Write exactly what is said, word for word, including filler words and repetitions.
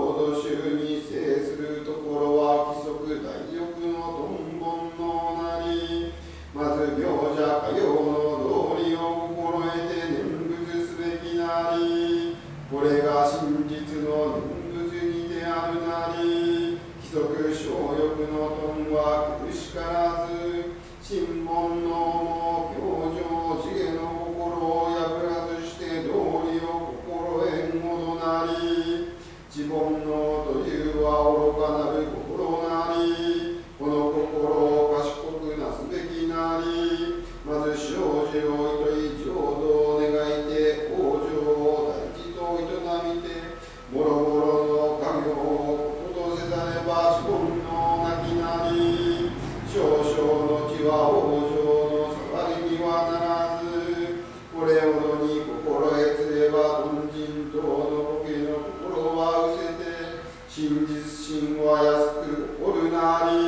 浄土宗に制するところは規則大欲の頓本のなり、まず行者かよの道理を心得て念仏すべきなり、これが真実の念仏にてあるなり、規則小欲の頓は苦しからず、真本のも教場地下の心を破らずして道理を心得んほどなり、自本能というは愚かなる心なり、この心を賢くなすべきなり、まず生じをいとい浄土を願いて往生を大事と営みて、もろもろの家業をことせざれば自本能なきなり、少々の地は往生の騒ぎにはならず、これほどに心得つれば頓人等のボケの心は失せて、真実心は安く起こるなり。